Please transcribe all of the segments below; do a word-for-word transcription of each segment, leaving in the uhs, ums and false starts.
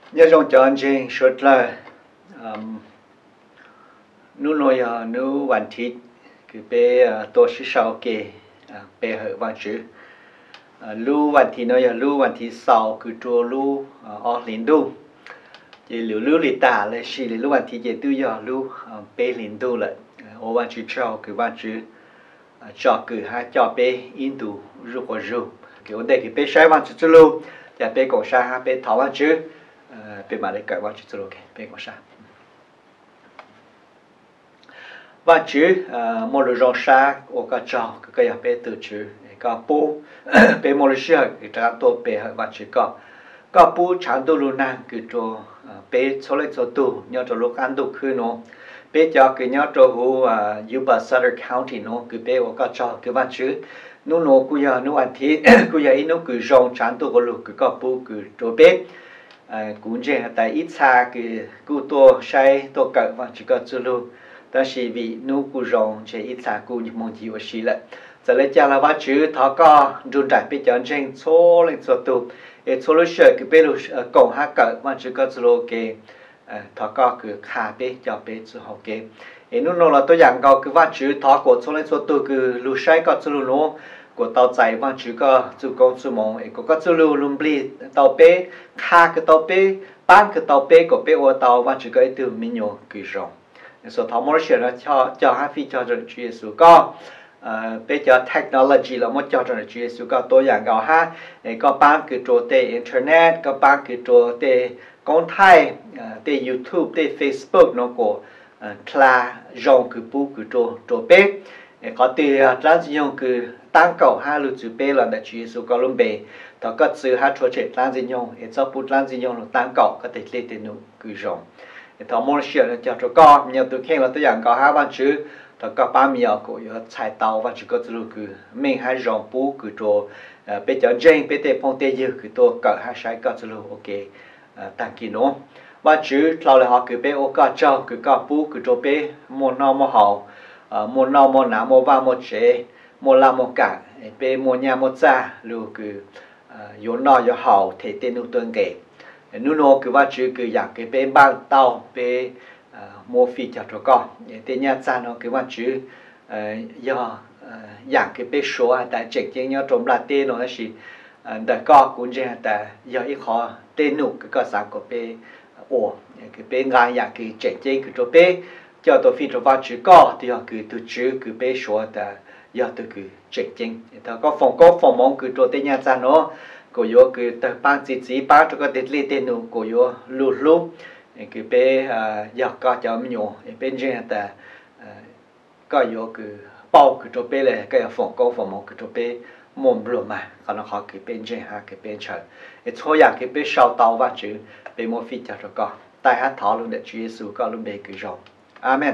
nhớ trong cho anh chị suốt là nu nói à nuวันที่คือเปตัวชิชาวเกเปเหอวันชื่อลู่วันที่น้อยลู่วันที่สองคือตัวลู่ออกลินดูจีหรือลู่ลิตาเลยสิหรือลู่วันที่เจ็ดตัวยาลู่เปลินดูเลยโอวันชื่อเช้าคือวันชื่อจอคือฮะจอเปอินดูรูกว่ารูคือวันเด็กคือเปใช้วันชื่อลู่จะเปก่อชาฮะเปถาวันชื่อเปมาได้เกิดวันชื่อลู่เปก่อชาวันชื่อมอลล์จงชาโอกาจ้าก็อยากเป็นตัวชื่อก็ปูเป็นมอลล์เชื่อคือจะตัวเป็นวันชื่อก็ก็ปูฉันตัวรู้นั่งคือตัวเป็นโซเลโซตูเนี่ยตัวลูกอันดูคือเนาะเป็นจากคือเนี่ยตัวหัวยูบาซัตเตอร์คันทรีเนาะคือเป็นโอกาจ้าคือวันชื่อนู่นโนกูอยากนู่นวันที่กูอยากอีนู่นคือจงฉันตัวก็รู้คือก็ปูคือตัวเป็นกูเจอแต่อีชาคือกูตัวใช้ตัวเกิดวันชื่อก็จะรู้但是vì nu cụ rong chế ít xa cụ như mong chịu xí lệ giờ lấy cha là vắt chữ thọ co run đại bị chọn trên số lên số tụ để số lúc sợi cái bên lúc cổng hai cỡ vắt chữ có số cái thọ co cứ khá bé cho bé số học cái để nu nó là tôi dạng có cứ vắt chữ thọ của số lên số tụ cứ lúc sai có số nó của tàu chạy vắt chữ có số công số mong để có có số lúc lùm bì tàu bé khá cái tàu bé ban cái tàu bé của bé ô tàu vắt chữ cái từ mình nhổ cứ rong so thọ mối chuyện là cho cho hai phi cho rồi Chúa Giêsu có bây giờ technology là một cho rồi Chúa Giêsu cóตัวอย่างเอาha có ban cái trò tê internet có ban cái trò tê công thái tê YouTube tê Facebook nó có là dòng cái bu cái trò trò bé có từ lan dòng cái tăng cầu ha lưu chữ bé là để Chúa Giêsu có luôn bé đó có sự ha trò chuyện lan dòng để cho bu lan dòng nó tăng cầu có thể lên đến nó cái dòng thọ môn chuyện là cho con nhiều từ khi là tôi giảng có hai bạn chữ thọ có ba miếng của chạy tàu và chữ có từ cứ mình hai dòng bú cứ cho bây giờ Jane bây giờ phong tê dư cứ tôi cỡ hai sai có từ ok tăng kỳ nó và chữ sau là họ cứ bây ô có cho cứ có bú cứ cho bây một nào một hậu một nào một nào một ba một chế một làm một cả bây một nhà một gia lưu cứ yếu nào yếu hậu thể tên lưu tương kể nu nó cứว่าชื่อคืออยากคือเป็นบ้านเตาเป็นโมฟีจัดก็แต่เนี่ยจานnóคือว่าชื่อย่ออยากคือเป็นชัวแต่เจ๊งเนี่ยจมละเต้เนาะสิแต่ก็กุญแจแต่ย่ออีกข้อเต้หนุกก็สังก็เป็นโอ้คือเป็นงานอยากคือเจ๊งคือตัวเป็นเจ้าตัวฟีตัวว่าชื่อก็ที่ก็คือตัวชื่อคือเป็นชัวแต่ย่อตัวคือเจ๊งแต่ก็ฟงก็ฟงมองคือตัวเต้เนี่ยจานเนาะcô yo cứ từ ban chỉ chỉ ban cho cái tết lễ tết nụ cô yo lù lù cứ bé giờ có cho mình nhổ bên trên là có yo cứ bao cứ cho bé này cái phòng câu phòng mong cứ cho bé mồm lùm mà còn nó khó cứ bên trên ha cứ bên trên cái thôi ya cứ bé sau tàu vào chữ bé mua phi cho cho con tai hát thọ luôn để Chúa Giêsu có luôn bé cứ rồi amen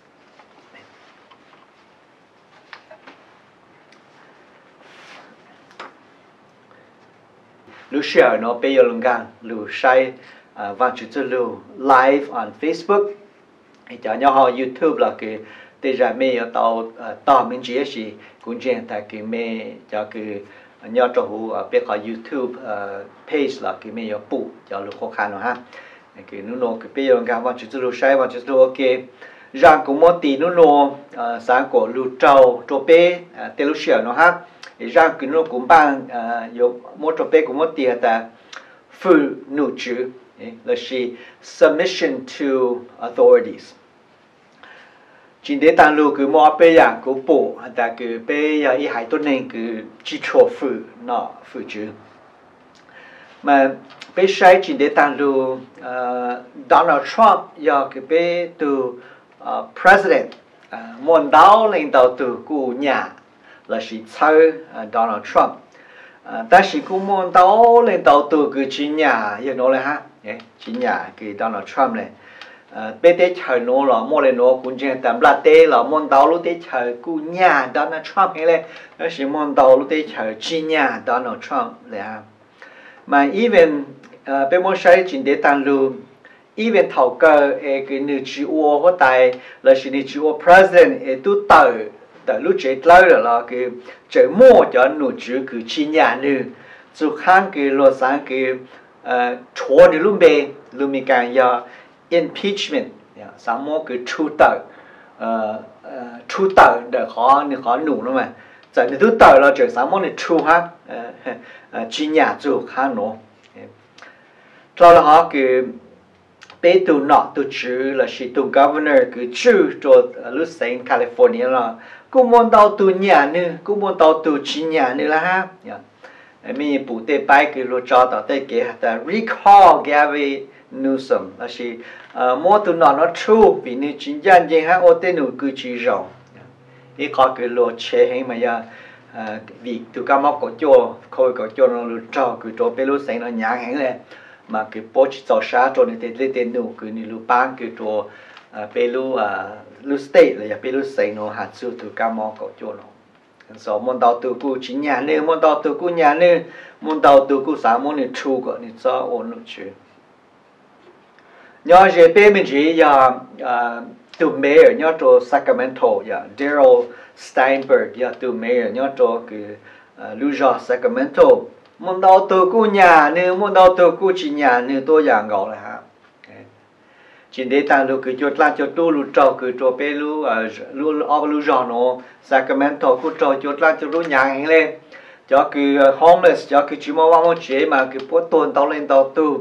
lưu share nó bây giờ luôn gan lưu share và chụp cho lưu live on Facebook cho nhau họ YouTube là cái bây giờ mình ở tàu tàu mình chỉ là cũng chỉ là cái mình cho cái nhau cho hú biết họ YouTube page là cái mình ở phụ cho lưu khó khăn nữa ha cái nó nó cái bây giờ gan và chụp cho lưu share và chụp cho ok rằng cũng một tí nó nó sáng của lưu trâu trâu bé tên lưu share nó ha rằng cái nó cũng bằng有một trò bé cũng một tiền ta phụ nữ chữ là gì submission to authorities chính để tăng lưu cái mua bé dạng của bộ ta cái bé dạng ý hải tốt nên cái chỉ cho phụ nó phụ chữ mà bé sai chính để tăng lưu Donald Trump do cái bé từ president muốn đào lên đầu từ của nhà là sự chơi Donald Trump, ta chỉ cũng muốn đào lên đầu từ cái chính nhà, như nói là ha, chính nhà cái Donald Trump này, bây giờ chơi nó là mua lên nó cũng chỉ tạm là thế là muốn đào lúc đấy chơi của nhà Donald Trump này là, ta chỉ muốn đào lúc đấy chơi chính nhà Donald Trump này ha, mà even bây giờ sai chính để tăng lưu, even thầu cơ cái nữ chủ ô hoặc tại là sự nữ chủ ô president cái tu tờแต่รู้จักเล่าแล้วคือเจอมั่วจะหนูจือคือชิ้นยาหนึ่งสุขังคือโลสังคือเอ่อชัวร์ในรุ่นเบ luônมีการยา impeachment สามโมคือชูเตอร์ชูเตอร์เดี๋ยวขอหนึ่งขอหนูนะมั้ยจากในทุกเตอร์เราเจอสามโมเนี่ยชูฮะจีนยาจูข้าหนูเราละฮะคือเป็นตัวนอตัวชื่อและสิตัว governor คือชื่อตัวลูเซนแคลิฟอร์เนียละกูมอง到ตัวเนี่ยนึกูมอง到ตัวจีนยานึละฮะมีผู้เตะไปคือรู้จักต่อเตะเกี่ยแต่ recall Gavin Newsom และสิมองตัวนอนั้นชูปีนี้จีนยาจริงฮะโอเตนูคือจีจงอีกข้อคือรู้เชื่อให้มายาวิตัวกามอกก็จ่อคอยก็จ่อเรารู้จักคือตัวเป็นรู้เซนเราหยางแห่งเลยmà cái bố chỉ cho sáng cho nên tên tên nụ cứ như lu ban cái cho pelu lu state là pelu say nó hạt su từ cam mo cậu cho nó so môn đầu từ cu chỉ nhà nữa môn đầu từ cu nhà nữa môn đầu từ cu sáng môn này chu cái này cho ổn được chứ nhớ về bên mình chỉ là từ mayor nhớ cho Sacramento ya Daryl Steinberg ya từ mayor nhớ cho cái Luja Sacramento môn đầu từ cô nhà nữa môn đầu từ cô chỉ nhà nữa tôi giảng gọi là ha chỉ để tăng lưu cứ cho lan cho tôi lưu trâu cứ cho bé lưu lưu ở lưu giò nó Sacramento cứ cho cho lan cho lưu nhà hàng lên cho cứ homeless cho cứ chỉ mua vào một chế mà cứ bớt tuần tàu lên tàu tu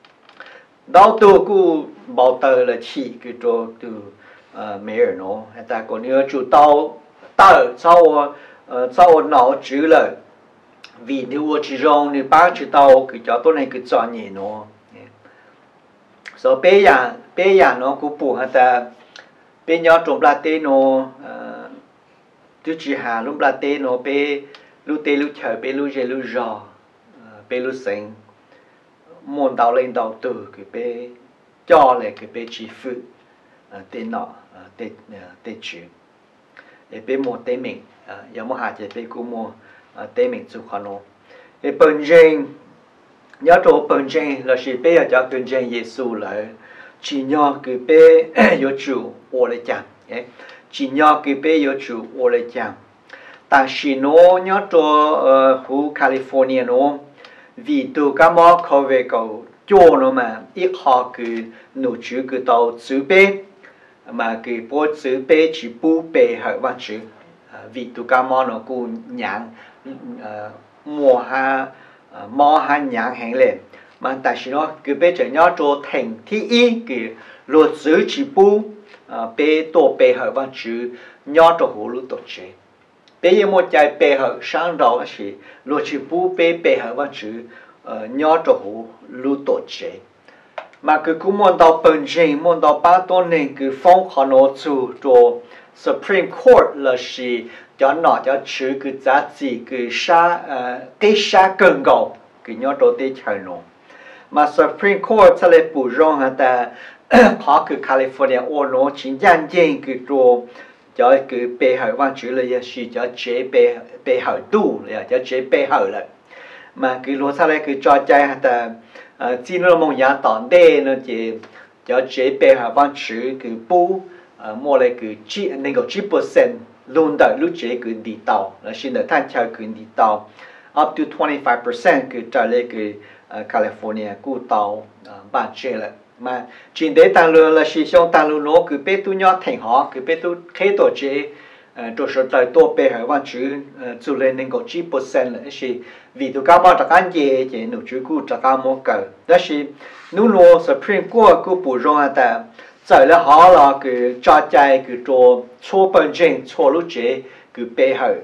tàu tu cứ bảo tờ là chỉ cứ cho từ mayor nó hay ta còn nhớ chủ tàu tờ sau sau nó chữ lời vì nếu我只用你帮知道佢叫多人佢做嘢咯，所以别人别人咯佢不係得，別人做不得咯，呃，就只下攞不得咯，別攞地攞橋，別攞嘢攞咗，呃，別攞成，門到領導度佢別叫嚟佢別支付，呃，電腦，呃，電呃電柱，亦別冇地名，呃，有冇下隻別佢冇。tế mình chụp khoan nó, cái本chân nhớ chỗ本chân là chỉ bây giờ cho本chân Giêsu lại chỉ nhớ cái bây giờ chủ ở lại chẳng, chỉ nhớ cái bây giờ chủ ở lại chẳng,但是nó nhớ chỗ khu California nó vì từ cái mỏ khẩu về cầu chỗ nó mà ít họ cái nụ chữ cái tàu chữ bây mà cái bộ chữ bây chỉ bu bây hay văn chữ vì từ cái mỏ nó cũng nhang mùa ha mò ha nhang hàng lên mà tại sao nó cứ bây giờ nhớ cho thành thì ý cái luật sử chỉ bu bé tổ bé hợp văn chữ nhớ cho hồ lúa tổ chế bây giờ một trái bé hợp sang đầu là gì luật chỉ bu bé bé hợp văn chữ nhớ cho hồ lúa tổ chế mà cứ cũng muốn đào bền chân muốn đào ba tôn nên cứ phong khó nó chủ cho Supreme Court là gì cho nó cho chữ cái giá trị cái sa cái sa cần cầu cái nhớ đầu tiên chơi nó mà Supreme Court sẽ lấy bổ sung hả ta có cái California ở nó chính danh danh cái chỗ cho cái bề hỏi văn chữ là gì cho chế bề bề hỏi đủ là cho chế bề hỏi lại mà cái lối sau này cái trò chơi hả ta chỉ nó mong giá tòn đê nó chỉ cho chế bề hỏi văn chữ cái bu mua lại cái chỉ nên có chỉ percent luôn đợi lúc chế cứ đi tàu là xin được tham gia cứ đi tàu up to twenty-five percent cứ trả lại cái California cứ tàu bán chế lại mà chính để tăng lương là sử dụng tăng lương nó cứ biết tu nhỏ thành họ cứ biết tu khai tổ chế cho số tài tổ bé hay văn chữ chủ lên nên có chỉ percent là gì vì tu cao bao tất gì chế nụ chữ cứ tất cả một cái đó là nụ nó Supreme Court cứ bổ sung ta giờ là họ là cái trò chơi cái trò số bản chân số lúc chế cái bề hơi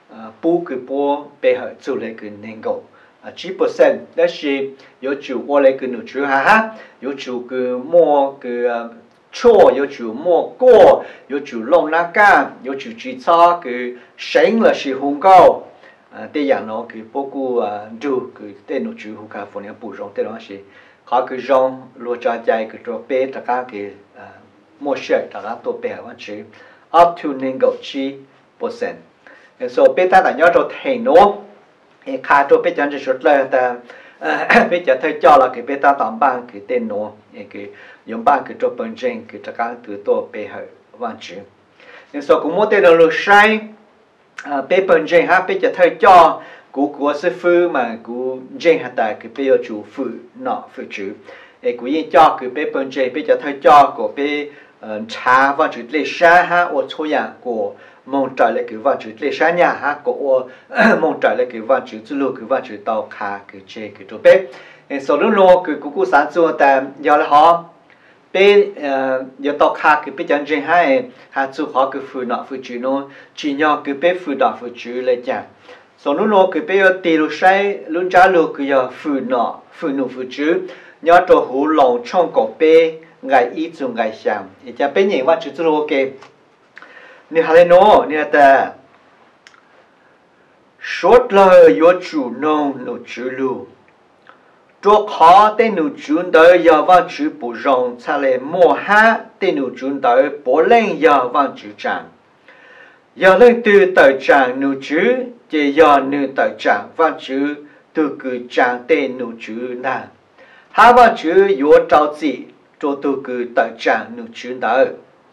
bù cái bù bề hơi chủ lấy cái nên cầu chỉ percent đó là có chủ qua lấy cái nụ chữ ha ha có chủ cái mua cái chua có chủ mua cua có chủ lông lá cá có chủ chỉ cho cái sinh là sự hùng cao thếอย่างnó cái bố cụ đủ cái tên nụ chữ hùng cao phần này bù rong thế đó là có cái rong lúa trà trái cái trò bé tất cả cái mua share tất cả tổ bé văn chữ up to nên gạo chi percent, so bé ta đã nhớ cho thầy nó, cái khai cho bé chẳng chỉ xuất lại ta bé chẳng thấy cho là cái bé ta tạm ban cái tên nó, cái dùng ban cái trò bên trên cái tất cả từ tổ bé hơi văn chữ, so cũng muốn tên là lúa sai bé bên trên ha bé chẳng thấy cho cú cú sư phụ mà cú trên hạt tài cái bây giờ chủ phụ nọ phụ chữ ấy cũng yên cho cứ bé bên trên bé cho thay cho của bé cha và chữ lệ sa ha ở chỗ nhà của mong trời lại cứ và chữ lệ sa nhà ha của mong trời lại cứ và chữ chữ lu cứ và chữ tàu khá cứ chơi cứ chỗ bé sau đó nó cứ cũng cũng sản xuất tại giờ là họ bé giờ tàu khá cứ bé chân trên hai ha chú họ cứ phụ nọ phụ chữ nó chỉ nhau cứ bé phụ nọ phụ chữ lại chẳng sau đó nó cứ bé tiền lu sai luôn trả lu cứ giờ phụ nọ phụ nọ phụ chữ nhớ cho hú lòng trong cổ bé ngày ít dùng ngày sáng thì cha bé nhìn vào chữ chữ ok nếu hai nó nếu ta suốt lời yo chủ nông nô chữ lu cho khó tên nô chun đời giờ vào chữ bổ rong cha lệ mua ha tên nô chun đời bổ lên giờ vào chữ trang giờ lên từ tờ trang nô chữ chỉ giờ nô tờ trang vào chữ từ cứ trang tên nô chữ na ha vào chữ yo trao chỉ cho từ cứ tờ trang nô chữ đời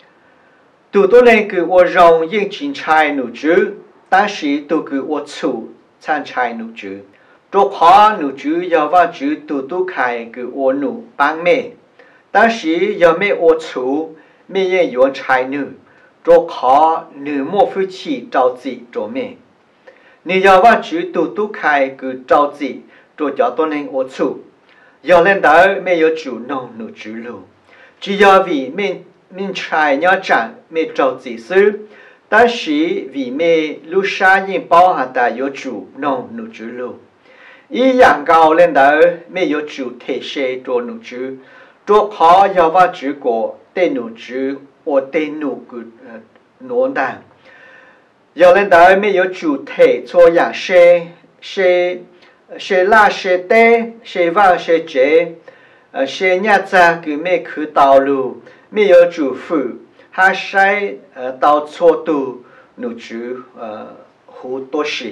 từ tôi lên cứ我 rong 应请差nô chữ但是都给我处参差努主，做好努主要把主都都开给我努帮妹，但是要没我处，没人用差努，做好努莫夫妻着急做妹，你要把主都都开给着急，做叫多能我处，要领导没有主弄努主路，只要为没没差要长没着急事。但是vì mê lưu sa yên bao hạt ta有主 nông nụ chữ lưu ý dạng cao lên đó mê有主 thể chế cho nụ chữ cho khó do vào chữ của tên nụ chữ or tên nụ của nón đàn do lên đó mê有主 thể cho dạng xe xe xe la xe tê xe vào xe chế xe nhà cha cứ mê cứ tàu lưu mê有主 phụ ha sai tao cho tu nụ chữ hú tô sĩ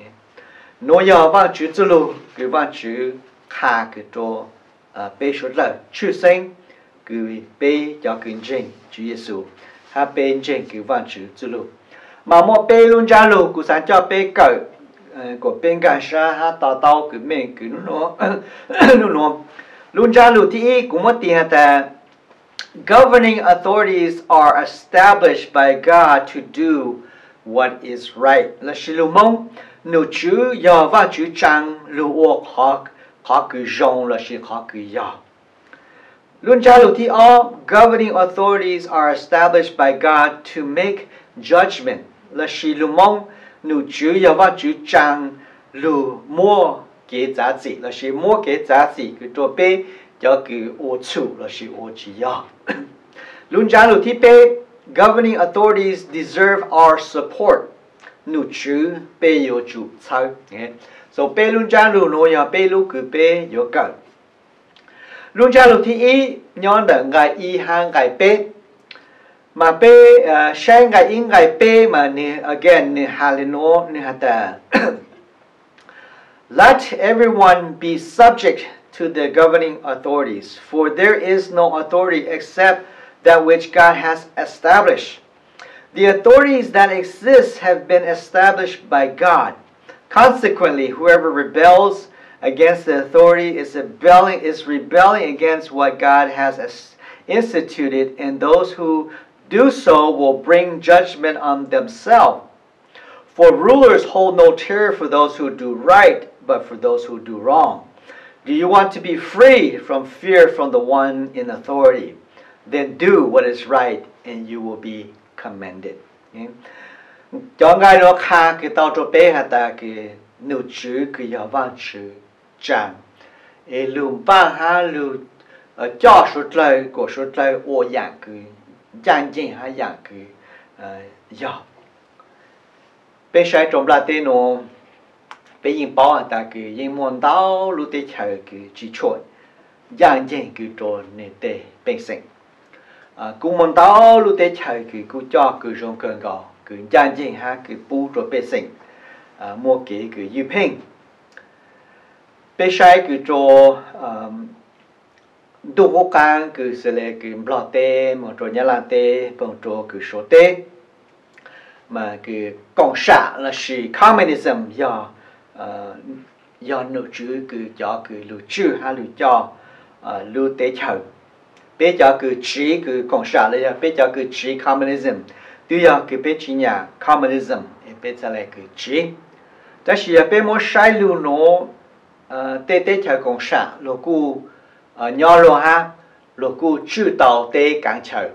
nó giờ vào chữ chữ lu cứ vào chữ khá cái cho bê số lợi chữ sinh cứ bê cho kinh trình chữ Giêsu ha bê trình cứ vào chữ chữ lu mà một bê luôn ra lu cũng sáng cho bê cỡ của bên cả sa ha tao tao cứ mình cứ nó nó nó luôn ra lu thì cũng mất tiền ta governing authorities are established by God to do what is right. Là sự lưu mong nụ chữ giờ và chữ trang lưu ốc họ họ cứ rong là sự họ cứ giờ. Luôn trả lưu thì all governing authorities are established by God to make judgment. Là sự lưu mong nụ chữ giờ và chữ trang lưu mua cái giá trị là sự mua cái giá trị cái chỗ bê cho cái ô chủ là sự ô chỉ giờ. Luôn trả lưu thì bê governing authorities deserve our support. Nụ chữ bê yếu chủ sao. So bê luôn trả lưu nó ya bê lưu cứ bê yếu cỡ. Luôn trả lưu thì ý nhón đỡ ngài ý hàng ngài bê. Mà bê sáng ngài ý ngài bê mà nè again nè hà lê nó nè hà ta. Let everyone be subject to the governing authorities, for there is no authority except that which God has established. The authorities that exist have been established by God. Consequently, whoever rebels against the authority is rebelling, is rebelling against what God has instituted, and those who do so will bring judgment on themselves. For rulers hold no terror for those who do right, but for those who do wrong. Do you want to be free from fear from the one in authority? Then do what is right and you will be commended. Cho ngài nó khá cái tao cho bé hả ta cái nụ chữ cái giáo văn chữ chẳng. Ê lùm ba ha lù cho số lời của số lời ô dạng cái chẳng chính ha dạng cái giáo. Bé sai trong là tên nó bé yên bảo hả ta cái yên môn đau lưu tế chờ cái chỉ chốt. Dạng chính cái trò nè tê bên sinh. Cũng mong tao lúc tế chờ cứ cứ cho cứ rong cơn gò cứ gian chính ha cứ bu rồi bê sinh mua cái cứ yêu hình bê sai cứ cho đủ vô càng cứ sẽ là cứ lọ tê mà cho nhà làm tê bằng cho cứ số tê mà cứ cộng sản là sự communism do do nội chữ cứ cho cứ lưu trữ ha lưu cho lưu tế chờ bây giờ cứ chỉ cứ cộng sản là bây giờ cứ chỉ communism tuy giờ cứ bây chỉ nhà communism bây giờ lại cứ chỉ但是bây mỗi sai lưu nó tế tế chờ cộng sản lúc cu nhỏ lo ha lúc cu chữ tàu tế càng chờ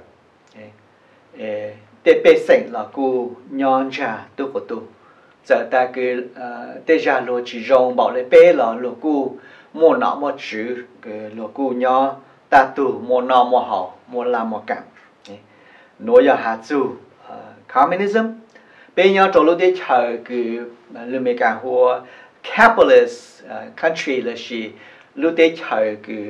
tế bây sinh là cu nhon cha tu của tu giờ ta cứ tế ra lo chỉ rong bảo lại bây là lúc cu mua nọ mua chữ cái lúc cu nhỏ ta tu mua nọ mua hậu mua làm mua cảm nói giờ hạt du communism bây giờ trong lúc đấy chờ cái lúc mấy cái hoa capitalist country là gì lúc đấy chờ cái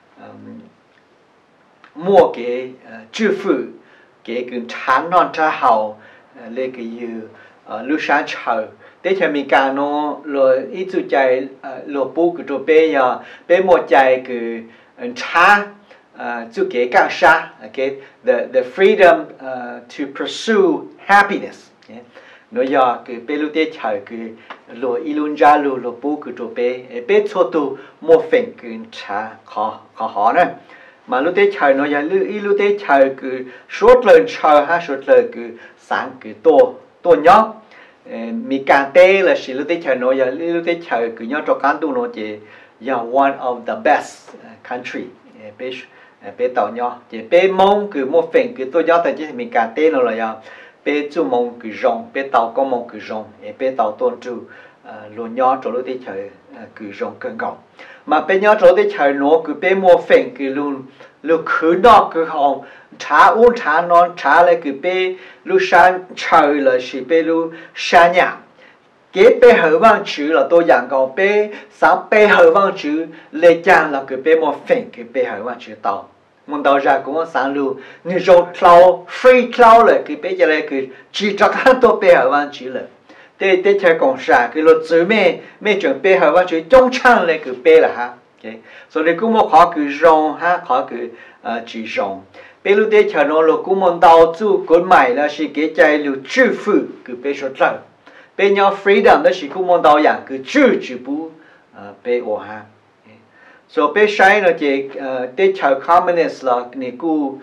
mua cái支付cái cái sản non trả hậu lấy cái yêu lúc sáng chờ để cho mình càng nó rồi ít chút chạy rồi bố cái chỗ bây giờ bây một chạy cái trả chút cái càng xa cái the the freedom uh, to pursue happiness nói giờ cái bây lúc đấy chạy cái rồi ilun ra rồi rồi bố cái chỗ bây bây chỗ tu một phần cái trả khó khó khó nữa mà lúc đấy chạy nói giờ lúc lúc đấy chạy cái suốt lần chạy ha suốt lần cái sáng cái to to nhỏ mi càng tê là chỉ lúc đấy chờ nó giờ lúc đấy chờ cứ nhớ cho cán tu nó chỉ là one of the best country bé bé tàu nhau chỉ bé mong cứ một phần cứ tôi nhớ tại chỉ mi càng tê nó là giờ bé chú mong cứ rong bé tàu có mong cứ rong bé tàu tôn chú luôn nhớ cho lúc đấy chờ cứ rong cơn gọng mà bé nhớ cho lúc đấy chờ nó cứ bé một phần cứ luôn luôn cứ đó cứ hồng trả uống trả non trả lại cứ bé lúc sáng trời là chỉ bé lúc sáng nhà cái bé hở vang chữ là tôi giảng câu bé sáng bé hở vang chữ lệ trang là cứ bé một phần cái bé hở vang chữ tàu muốn tàu ra cũng sáng lưu người rồi cloud free cloud là cái bé giờ lại cứ chỉ cho các tôi bé hở vang chữ là để để chơi công sản cái luật chữ mẹ mẹ chuẩn bé hở vang chữ trong trang lại cứ bé là ha okay so để cũng một khó cứ rong ha khó cứ chỉ rong bây lúc đấy chờ nó lúc cũng muốn đào chú cuốn mày là chỉ cái trái lưu chữ phụ cứ bây giờ rồi bây nhau freedom đó chỉ cũng muốn đào dạng cứ chữ chữ bu bây ở ha so bây sai nó chỉ để chờ communist là này cũng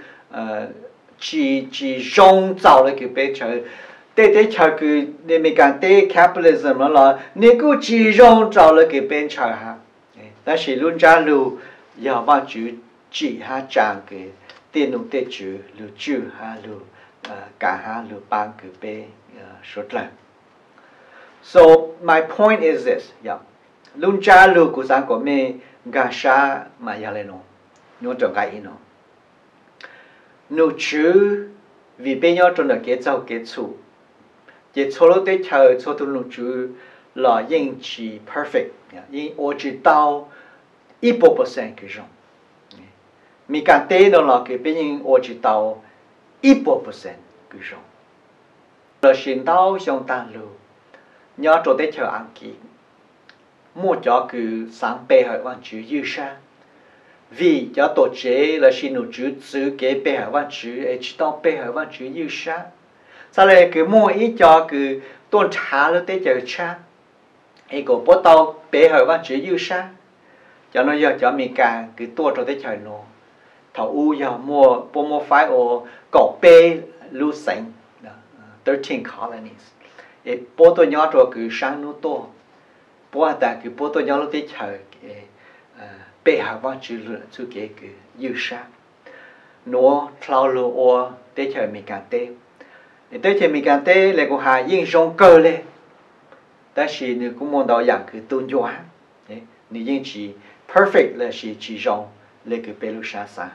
chỉ chỉ rong tạo là cứ bây chờ để để chờ cứ để mình càng để capitalism nó là này cũng chỉ rong tạo là cứ bây chờ ha但是论家路要把主只哈讲个电动的主路主哈路呃干哈路帮个被呃说来 so my point is this yeah 论家路古上个咩干啥嘛要来弄弄着该弄 no 主vì bên nhau trong đó kết giao kết thúc kết thúc lúc đấy chờ cho tôi lúc chủ là những chỉ perfect những ô chỉ tao一百 percent 嗰種，咪講第二啦，佢變成我知道一百 percent 嗰種。了先到上單路，nhớ chỗ đấy chờ ăn kỹ, mua cho cứ sáng bê hỏi quan chữ như sa, vì cho tổ chế là xin nụ chữ chữ kế bê hỏi quan chữ, ấy chỉ tao bê hỏi quan chữ như sa, sau này cứ mua ít cho cứ tôn trả了đấy chờ cha, ấy có bố tao bê hỏi quan chữ như sa. cho nó giờ cho mình càng cái tua cho tới trời nó thầu u giờ mua bộ mua phải ở cỏ bê lưu sánh thirteen colonies et bộ tôi nhớ cho cái sáng nó to bộ ta cái bộ tôi nhớ lúc tới trời bê hàng văn chữ chữ cái cái yêu sa nó thao lô ở tới trời mình càng tê tới trời mình càng tê lại có hai yên sông cơ lên但是你cũng muốn đạo dạng cái tôn giáo你应chỉ perfect là chỉ chỉ rong lấy cái bê lu sa sa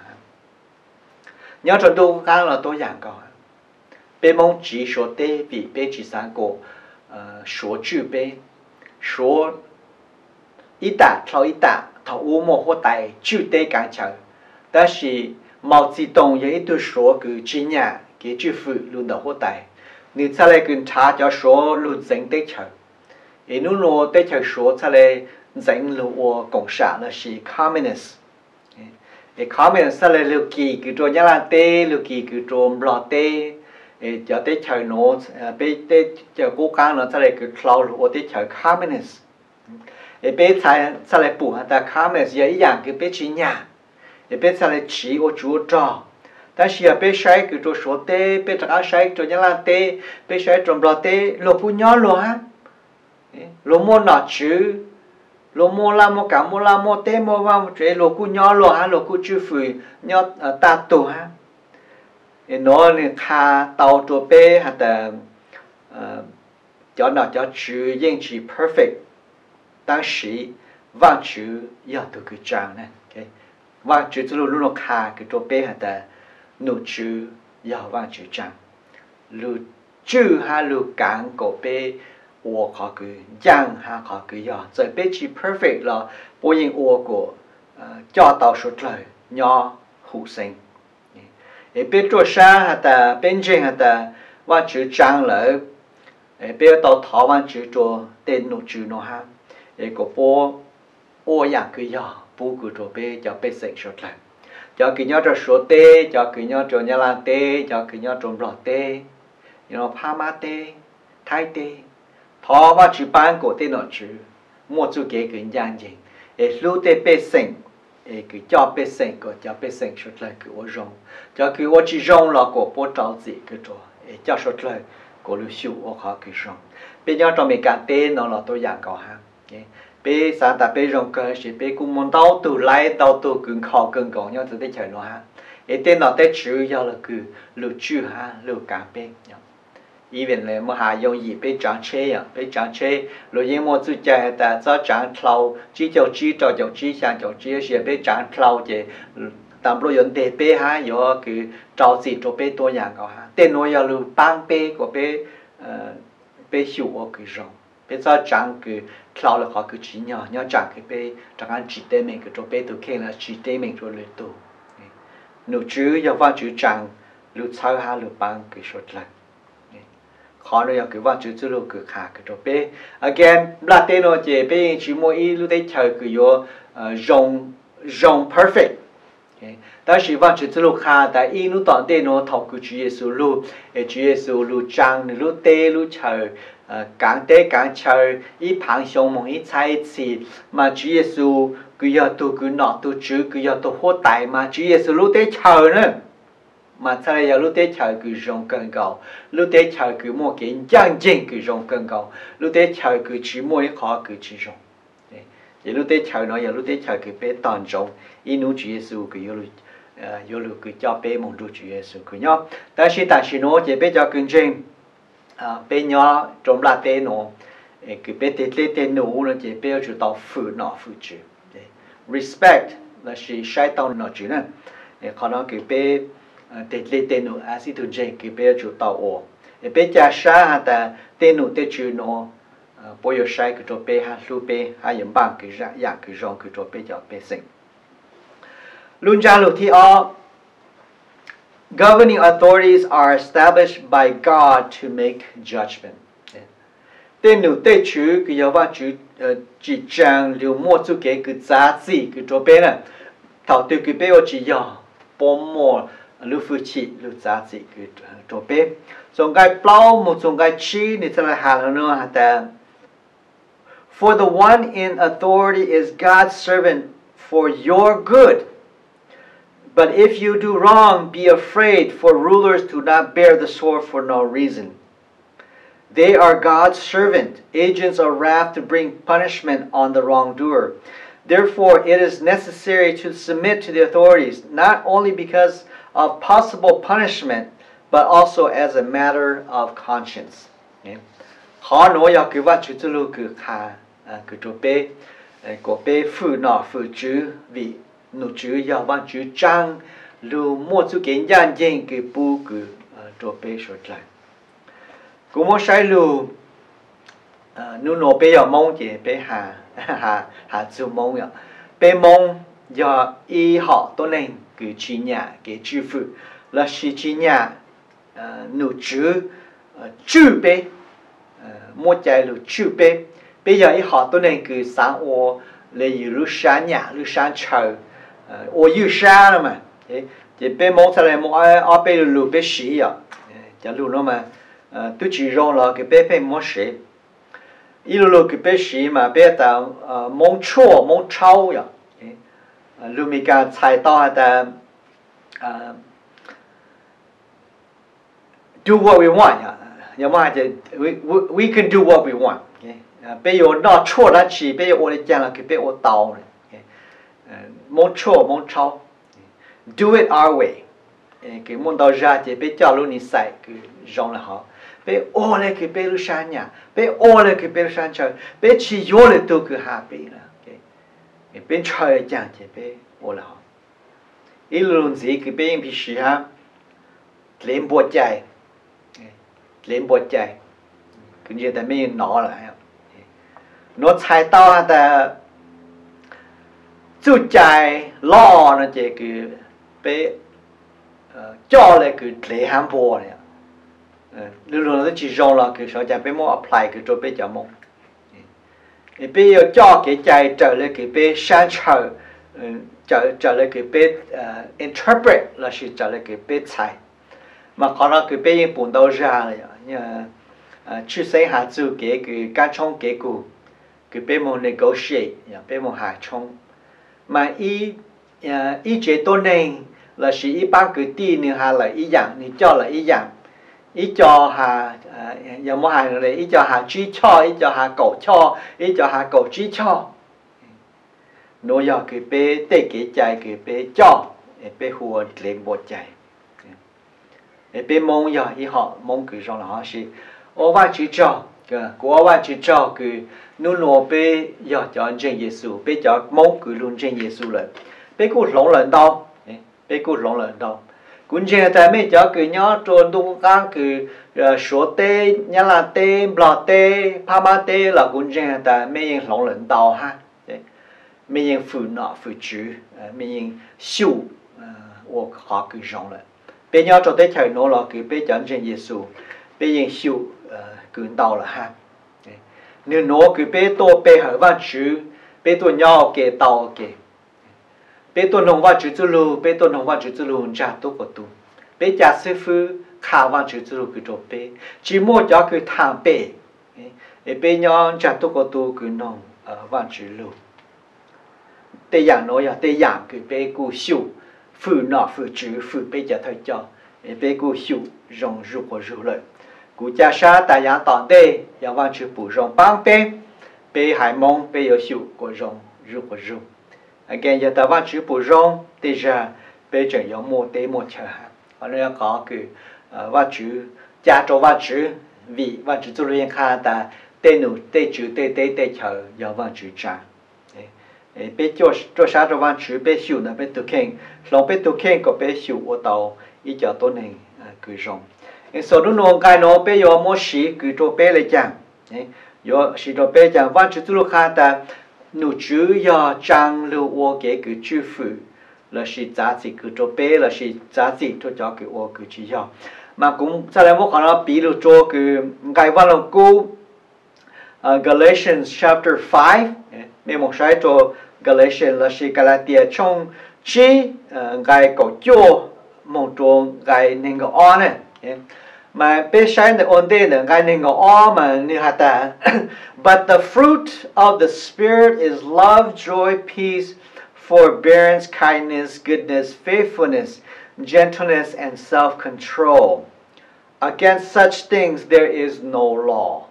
nhớ cho tôi cái là tôi dạng câu bê mong chỉ số tê vì bê chỉ sáng cổ số chữ bê số ít ta thao ít ta thao u mô hoa tài chữ tê càng chờ但是毛自动有一堆số cái chỉ nhà cái chữ phụ luôn đầu hoa tài你再来跟查叫说路整得chờ ấy nó nó tới chờ số再来dẫn lụa cộng sản là gì communist, cái communist là lưu kỳ cái chỗ nhà lan tê lưu kỳ cái chỗ lọ tê, cho tới thời nó bây tới cho cố gắng nó sẽ là cái cloud lụa tới thời communist, bây thời sẽ là bù hả ta communist vậy dạng cái bây chỉ nhà, để biết sao lại chỉ ô chúa trò ta chỉ là biết sai cái chỗ số tê biết trả sai chỗ nhà làm tê biết sai trong đó tê lô phu nhỏ lô ha lô mua nọ chứ lô mua la mua cả mua la mua tê mua vào chế lô cu nhỏ lô ha lô cu chữ phì nhỏ ta tù ha nó nên khá tàu chỗ bê hạt cho nó cho chữ yên chỉ perfect当时忘记要读个章呢 ，OK， 忘记之后路路卡个做背下的努住要忘记章，路住哈路讲个背我考个样哈考个要，在背起 perfect 了，不因我个呃教导出来要互生，诶，别做啥哈的，边境哈的忘记章了，诶，别到台湾去做电努住喏哈。cái cổ bố ô dạng cứ giờ bố cứ cho bé cho bé sinh xuất lại cho cái nhau cho số tê cho cái nhau cho nhà làm tê cho cái nhau trồng lọt tê you know pha tê thái tê thọ mà chỉ bán cổ tê nó chứ mua chú cái cái dạng gì để lưu tê bé sinh để cái cho bé sinh có cho bé sinh xuất lại cái ô rong cho cái ô chỉ rong là cổ bố trâu gì cái chỗ để cho xuất lại cổ lưu siêu ô khó cái rong bây giờ trong mình cả tê nó là tôi dạng có ha bé sáng ta bé rong cơ sẽ bé cũng muốn đau từ lại đau từ cứng khó cứng gọn nhau từ đây chơi nó ha, cái tên nó tên chữ giờ là cứ lưu chữ ha lưu cả bé, even là mà hà dùng gì bé trang chế à bé trang chế, rồi những món thứ chơi ta cho trang thâu chỉ cho chỉ cho cho chỉ sang cho chỉ sẽ bé trang thâu chứ, tạm lúc dùng để bé ha, giờ cứ trao gì cho béตัวอย่าง có ha, tên nó giờ lưu băng bé của bé bé hiểu ở cái rong bây giờ chẳng cứ thao là họ cứ chỉ nhỏ nhỏ chẳng cái bé chẳng ăn chỉ tên mình cái chỗ bé tụi kia là chỉ tên mình rồi luyện tụ nụ chữ giờ vào chữ chẳng luyện sao ha luyện bằng cái số lần khó nữa cái vào chữ chữ luyện cái khá cái chỗ bé again là tên nó chỉ bé chỉ mỗi ý luyện để chờ cái yo rong rong perfect ta chỉ vào chữ chữ luyện khá tại ý luyện toàn tên nó thầu cái chữ Giêsu luyện chữ Giêsu luyện chẳng luyện tê luyện chờ càng tế càng chờ ý phản xong một ý sai chỉ mà Chúa Giêsu cứ giờ tôi cứ nọ tôi chữ cứ giờ tôi hốt tại mà Chúa Giêsu lúc tế chờ nữa mà sau này giờ lúc tế chờ cứ rong cần cầu lúc tế chờ cứ mua cái chân chính cứ rong cần cầu lúc tế chờ cứ chỉ mua cái khó cứ chỉ rong vậy lúc tế chờ nó giờ lúc tế chờ cứ bé toàn rong ý nu Chúa Giêsu cứ giờ lúc giờ lúc cứ cho bé mong Chúa Giêsu cứ nhau ta chỉ ta chỉ nói chỉ bé cho kinh doanh bé nhỏ trong là tên nó cái bé tên tên tên nó nó chỉ bé chủ tàu phụ nó phụ chữ respect là chỉ sai tàu nó chữ nè còn nó cái bé tên tên tên nó axit to j cái bé chủ tàu ô bé cha sa ha ta tên nó tên chữ nó bây giờ sai cái chỗ bé ha lu bé ha yếm bằng cái dạng dạng cái rong cái chỗ bé cho bé sinh luôn ra lúc thì ở governing authorities are established by God to make judgment. Tên nữ tế chữ cái giáo văn chữ chỉ trang liều mua chú cái cái giá trị cái chỗ bên này, thảo từ cái bên ở chỉ giáo bom mua lưu phụ chỉ lưu giá trị cái chỗ bên. Trong cái plau một trong cái chi này sẽ là hàng nữa hả ta. For the one in authority is God's servant for your good. But if you do wrong, be afraid, for rulers do not bear the sword for no reason. They are God's servant, agents of wrath to bring punishment on the wrongdoer. Therefore, it is necessary to submit to the authorities, not only because of possible punishment, but also as a matter of conscience. Khó nói là cứ vắt chữ tư lưu cứ khá, cứ chỗ bê, có bê phụ nọ phụ chữ vì nụ chữ giáo văn chữ trang lưu mua chú kiến gian dân cái bù cứ cho bé sốt lại cũng mua sai lưu nụ nụ bé giờ mong chỉ bé hà hà hà chú mong ya bé mong giờ y họ tôi nên cứ chỉ nhà cái chữ phụ là chỉ chỉ nhà nụ chữ chữ bé mua chạy lưu chữ bé bây giờ y họ tôi nên cứ sáng ô lấy lưu sáng nhà lưu sáng trời ô yêu xa rồi mà thì bé mong sao lại mong ở bé lù bé xí à chả lù nó mà tôi chỉ rong là cái bé bé mong xí ít lù cái bé xí mà bé ta mong chua mong trâu à lúc mình càng sai to ta do what we want nhưng mà thì we we can do what we want bây giờ nó chua là chỉ bây giờ我哋讲了佢俾我刀muốn chua muốn chao do it our way cái muốn đào ra thì bây giờ lúc này sai cái rong là họ bây ô lại cái bây lúc sáng nhà bây ô lại cái bây lúc sáng trời bây chỉ vô lại tôi cứ hạ bây là cái bên trời chẳng thì bây ô là họ ít luôn gì cái bây bị gì ha lên bột chạy lên bột chạy cái gì ta mới nó là nó chạy tao ta chú chạy lo nó chỉ cái bây cho lại cái lễ ham bò này lúc đó nó chỉ dùng là cái số chạy bây mua apply cái chỗ bây giờ mong bây giờ cho cái chạy trở lại cái bây sáng trở trở trở lại cái bây interpret là chỉ trở lại cái bây chạy mà còn là cái bây bốn đầu ra này như chú sinh hạ chú cái cái cá trong cái cụ cái bây mua negotiate bây mua hạ trong mà ý ý chế tôn này là chỉ ý ban cái tiền nữa hà là ý dạng, ý cho là ý dạng, ý cho hà, giờ mua hàng này ý cho hà chi cho, ý cho hà cầu cho, ý cho hà cầu chi cho, nó giờ cái bé tê cái trái cái bé cho, cái bé hùa lên bột trái, cái bé mong giờ ý họ mong cái trong là họ chỉ, ô vài chỉ cho, cái của vài chỉ cho cái nô nô bé giờ cho trên Giêsu, bé cho mong cái luôn trên Giêsu rồi, bé cũng lỏng lẫn đâu. Bé cũng lỏng lẫn đâu, cũng chỉ là mấy cháu cứ nhớ trốn tung cang cứ số tê, nhớ là tê, bờ tê, pa ma tê là cũng chỉ là mấy những lỏng lẫn đâu ha, mấy những phụ nọ phụ chữ, mấy những siêu,我họ cứ rong lẫn, bé nhớ cho tới thời nó là cứ bé chọn trên Giêsu, bé những siêu cứ đâu là ha, nếu nó cứ bé to bé hỏi văn chữ, bé to nhau cái tàu cái bé tôi nông văn chữ lu bé tôi nông văn chữ lu cha tôi có tu bé cha sư phụ khảo văn chữ lu cứ cho bé chỉ mua cho cứ tham bé bé nhau cha tôi có tu cứ nông văn chữ lu tây giang nói à tây giang cứ bé cú siêu phụ nọ phụ chữ phụ bé cha thôi cho bé cú siêu rong rú có rú lợi cú cha sa tại giang tòn tây giang văn chữ bù rong băng bé bé hải mông bé有siêu có rong rú có rú again giờ ta văn chữ bổ rong bây giờ bây giờ có một tế một chờ họ nói có cái văn chữ gia trò văn chữ vì văn chữ tu luyện khai ta tế nụ tế chữ tế tế tế chờ giờ văn chữ cha bây cho cho sao cho văn chữ bây siêu là bây tu khen lòng bây tu khen có bây siêu ở tàu ý cho tôi này cứ rong sau đó nó cái nó bây giờ một sĩ cứ cho bây lại chẳng giờ sĩ cho bây chẳng văn chữ tu luyện khai ta nụ chữ ya trang lưu ô cái cái chữ phụ là sự giá trị cái chỗ bé là sự giá trị cho cho cái ô cái chữ ya mà cũng sau này một khả năng ví dụ cho cái cái văn lòng cũ Galatians chapter five nên một sai cho Galatians là sự Galatia trong chi cái cổ chỗ một chỗ cái nên cái on này mà bé sai này ổn định là cái nên cái on mà như hạt ta but the fruit of the Spirit is love, joy, peace, forbearance, kindness, goodness, faithfulness, gentleness, and self-control. Against such things there is no law.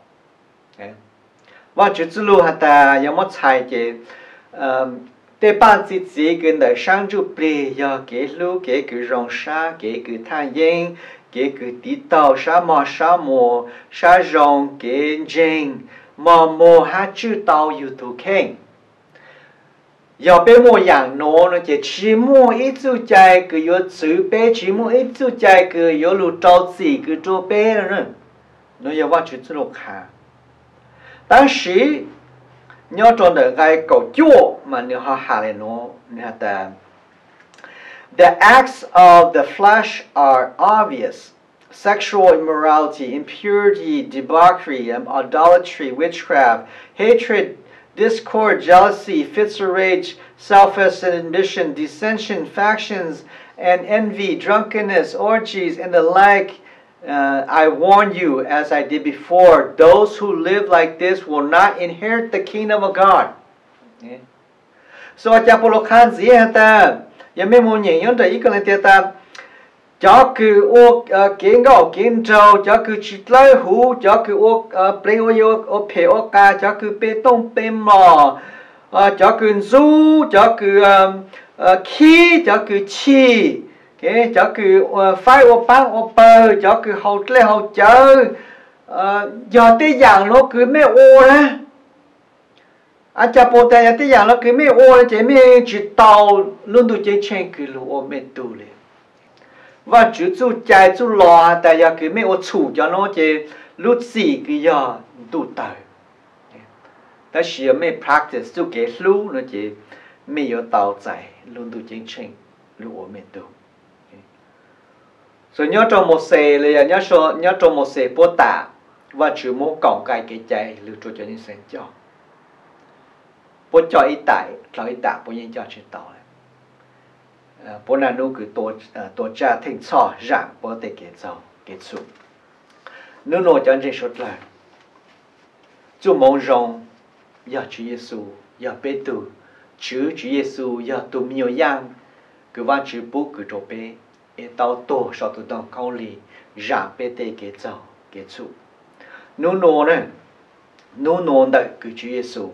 Và chữ chữ lưu hạt ta có một sai chế tế ban chỉ chỉ gần đời sang chủ bì do kế lưu kế cử rong sa kế cử than yên kế cử tí tàu sa mò sa mò sa rong kế jing mà mò hát chữ tàu yêu tu khen giờ bé mò yang nó nó chỉ chỉ mò ít chữ chạy cứ yêu chữ bé chỉ mò ít chữ chạy cứ yêu lu trâu gì cứ cho bé nữa nó yêu vào chữ chữ lục hà当时你要找那个狗脚嘛，你好下来喏，你看的。The acts of the flesh are obvious: sexual immorality, impurity, debauchery, idolatry, witchcraft, hatred, discord, jealousy, fits of rage, selfish ambition, dissension, factions, and envy, drunkenness, orgies, and the like. Uh, I warn you, as I did before, those who live like this will not inherit the kingdom of God. Yeah. so cha polo khan gì hả ta giờ mấy môn nhảy nhón đấy cái này ta cho cứ ô kiến gạo kiến trâu cho cứ chỉ lấy hũ cho cứ ô plei ô ô ô phe ô ca cho cứ bê tông bê mò cho cứ du cho cứ khí cho cứ chi cái cho cứ phai ô băng ô bờ cho cứ hậu lấy hậu chờ giờ tới dạng nó cứ mấy ô đó à cha bố tay tới dạng nó cứ mấy ô chỉ mấy chỉ tàu luôn tụ chỉ chen cứ lu ô mấy tụ liền và chú chú chạy chú lò tại giờ cứ mấy ô chủ cho nó chỉ lúc gì cứ giờ tụ tới ta chỉ mấy practice chú cái lu nó chỉ mấy yếu tàu chạy luôn tụ chỉ chen lu ô mấy tụ rồi nhớ trong một xe là nhớ số nhớ trong một xe bố tạ và chú muốn còng cái cái chạy lưu trú cho những sinh cho bố cho ít tại cho ít tạ bố nhiên cho chuyện tàu bố nào nu cứ tổ tổ cha thỉnh cho rằng bố để kết giao kết束nu nô cho anh số là chú mong rằng giờ Chúa Giêsu giờ bê tu Chúa Chúa Giêsu giờ tu nhiều yang cứ van Chúa bố cứ trộn bê tao tổ sau tụi tao câu lì rằng bê tê kết giao kết束nu nô này nu nô đợi cứ Chúa Giêsu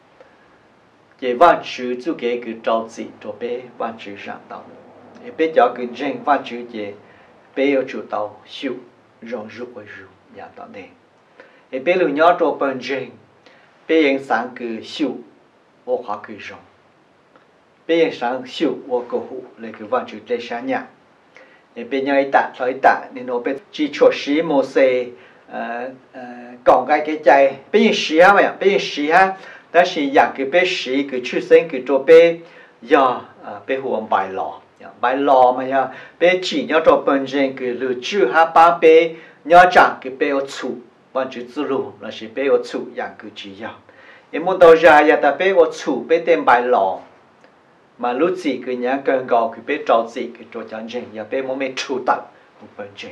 chỉ van Chúa chú cái cứ trao gì cho bé van Chúa rằng tao bé cho cứ riêng van Chúa chỉ bé ở chỗ tao siêu rong rút với rút nhà tao đây bé lưu nhớ cho bên riêng bé yên sáng cứ siêu ô khó cứ rong bé yên sáng siêu ô cầu hụ lấy cứ van Chúa lấy sáng nhà bé nhớ tạ nói tạ nên nó bé chỉ cho sĩ mô xe còn cái cái chạy bé yên sĩ ha mày bé yên sĩ ha đó là dạng cái bé sĩ cái出生cái cho bé giờ bé huống bài lò bài lò mà ya bé chỉ nhớ cho bên trên cái lưu trữ ha ba bé nhớ rằng cái bé ở chủ ban chủ tự lu là chỉ bé ở chủ dạng cái chỉ ya em muốn đầu ra ya ta bé ở chủ bé tên bài lò mà lúc gì cái nhớ cần gạo cái bé trâu gì cái cho chân trên ya bé muốn mấy chủ tập của bên trên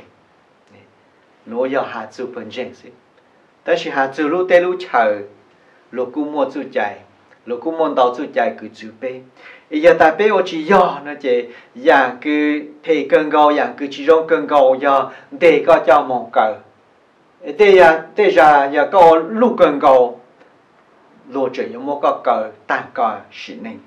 nó ya hạt chủ bên trên gì đó là hạt chủ lúc tới lúc chờ lúc cũng mua chú chạy lúc cũng mua tàu chú chạy cứ chú bé giờ ta bé ở chỉ do nó chỉ dạng cứ thì cần gạo dạng cứ chỉ trong cần gạo giờ để có cho mong cầu để giờ để giờ giờ có lúc cần gạo lúc chỉ có một cái cầu tăng cao sinh năng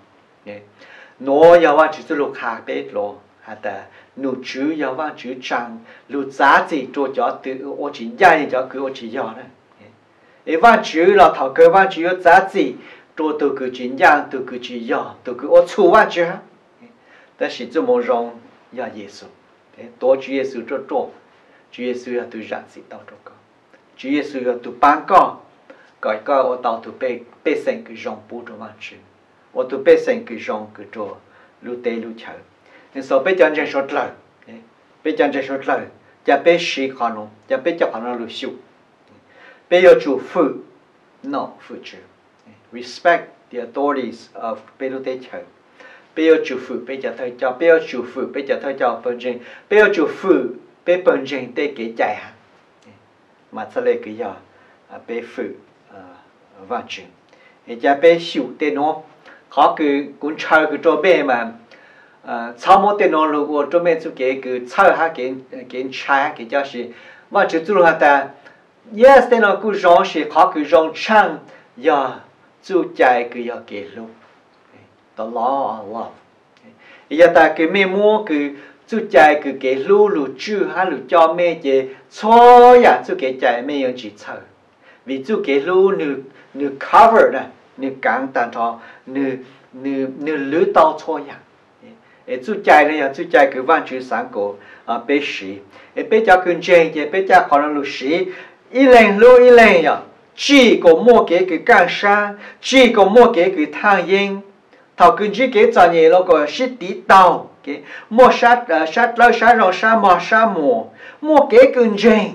nó giờว่าchỉ lúc hạ bé lo hả ta nụ chú giờว่าchú trang lúc giá trị cho cho từ ở chỉ dài cho cứ ở chỉ do đó ấy văn chữ là thảo cơ văn chữ giá trị cho từ cứ chính yang từ cứ chỉ do từ cứ ở chủ văn chữ但是这么让呀耶稣多主耶稣做做主耶稣要对人是到这个主耶稣要对班个改个我到对被被神给让不着văn chữ我对被神给让给做路得路桥你所被讲真说了被讲真说了จะ被谁可能จะ被叫可能路修被要祝福 no 福祉 respect the authorities of 被路得桥被要祝福被叫他叫被要祝福被叫他叫本人被要祝福被本人得给ใจ哈mà sau này cái giờ被福văn chữ thì cha被修tên nó khó cứ cũng chơi cứ cho bé mà sau một tên nó lúc ở trong bên chỗ cái cứ chơi ha cái cái chơi cái cho gì văn chữ tu ha ta yes tên nó cứ rong gì khó cứ rong chăng giờ chú chạy cứ giờ cái lúc the law of love giờ ta cứ mê mua cứ chú chạy cứ cái lúc lúc chú ha lúc cho mẹ chị cho ya chú cái chạy mẹ yang chỉ chơi vì chú cái lúc nữ nữ cover nè nữ căng tàn thọ nữ nữ nữ lưỡi tao cho ya chú chạy này chú chạy cứ văn chữ sáng cổ à bé sĩ bé cho con chơi chị bé cho con lúc sĩ一lần lúc一lần呀chỉ có mua cái cái干啥chỉ có mua cái cái thang yên thầu cứ chỉ cái cho nhẹ nó có shit tí tàu cái mua sát sát lâu sát rồi sát mò sát mò mua cái con chơi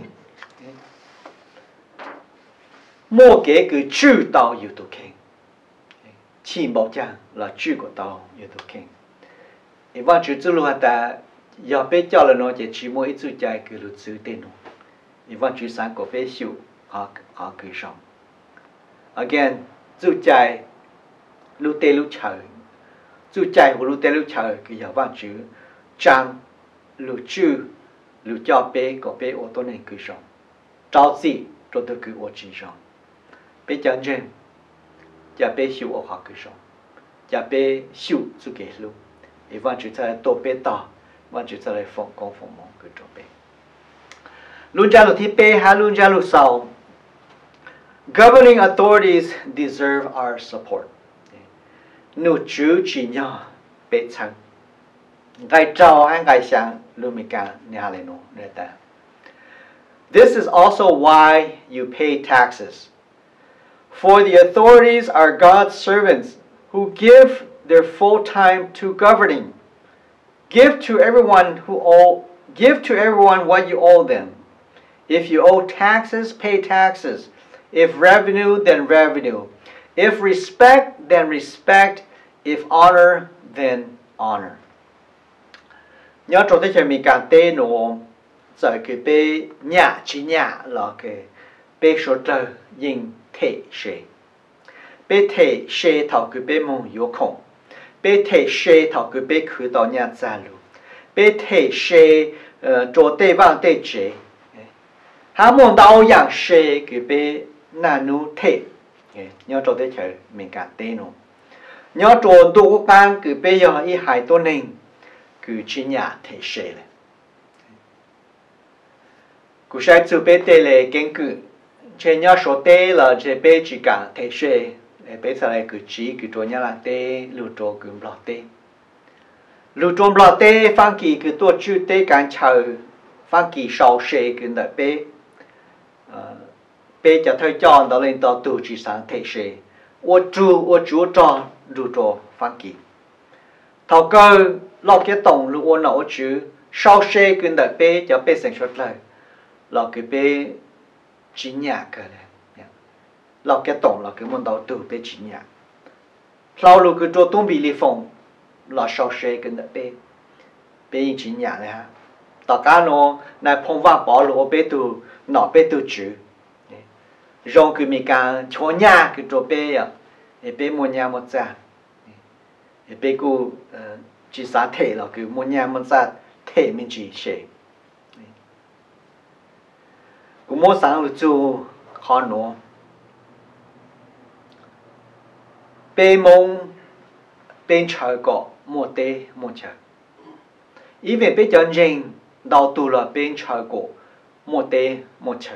mua cái cái chữ tàu yêu tu khen chỉ bảo chăng là chữ của tàu yêu tu khen thì văn chữ chữ luôn ta giờ bé cho là nó chỉ chỉ mua ít chữ chạy cái luật chữ tên nó thì văn chữ sáng của bé siêu họ họ cứ sống again chữ chạy lúc tê lúc chờ chú chạy của lúc tê lúc chờ cái giờ văn chữ trang lúc chữ lúc cho bé có bé ô tô này cứ sống trao gì rồi tôi cứ ô chỉ sống bé chẳng trên giờ bé hiểu ô học cứ sống giờ bé hiểu chú cái lúc thì văn chữ sẽ tổ bé to văn chữ sẽ lại phong công phong mong cứ cho bé luôn ra lúc thì bé hay luôn ra lúc sau governing authorities deserve our support. Nếu chú chỉ nhau bé chẳng, gai trao hay gai sáng luôn mình càng nhà lên nó nè ta. This is also why you pay taxes. For the authorities are God's servants who give their full time to governing. Give to everyone who owe, give to everyone what you owe them. If you owe taxes, pay taxes. If revenue, then revenue. If respect, then respect. If honor, then honor. Nhớ trong thế giới mình càng tê nó giờ cái bê nhà chỉ nhà là cái bê số trời nhìn thể sẽ. Bê thể sẽ thảo cái bê mong yếu không. Bê thể sẽ thảo cái bê khứ đó nhà gia lưu. Bê thể sẽ cho tê vang tê chế. Há mong đào yang sẽ cái bê nà nu thể nhớ cho thế chơi mình cả tên nó nhớ cho đủ ban cứ bây giờ ý hải tôi nên cứ chỉ nhà thể sẽ này cứ sai chú bé tê là kiến cứ trên nhớ số tê là trên bé chỉ cả thể sẽ bé sau này cứ chỉ cứ cho nhớ là tê lưu trò cứ lọt tê lưu trò lọt tê phan kỳ cứ tôi chú tê càng chờ phan kỳ sau sẽ cứ đợi bé bé cho thời chọn đó lên tàu tù chỉ sáng thể sẽ, ô chú ô chú cho đủ cho phan kỳ, thầu cơ lọc cái tổng lu ô nấu chứ sau xe cứ đợi bé cho bé sản xuất lại, lọc cái bé chỉ nhà cơ này, lọc cái tổng là cái món đầu tù bé chỉ nhà, sau lu cứ cho tung bị li phong, là sau xe cứ đợi bé, bé chỉ nhà này ha, tất cả nó này phong vang bỏ lu bé tù nọ bé tù chứ. Rong cứ mình càng cho nhà cứ cho bé à, bé mua nhà một gia, bé cứ chỉ sáng thể là cứ mua nhà một gia thể mình chỉ sẽ, cứ mua sáng lúc chú khó nó, bé mong bé chờ có mua tê mua chờ, ý về bé chân chính đào tu là bé chờ có mua tê mua chờ.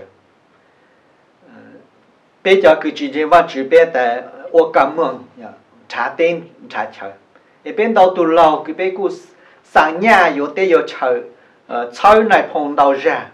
Bây giờ cứ chỉ riêng vào chữ bé tại ô cảm mừng trả tên trả chờ, bên đầu tù lâu cứ bé cứ sáng nhà yếu tế yếu chờ, chờ này phong đầu ra,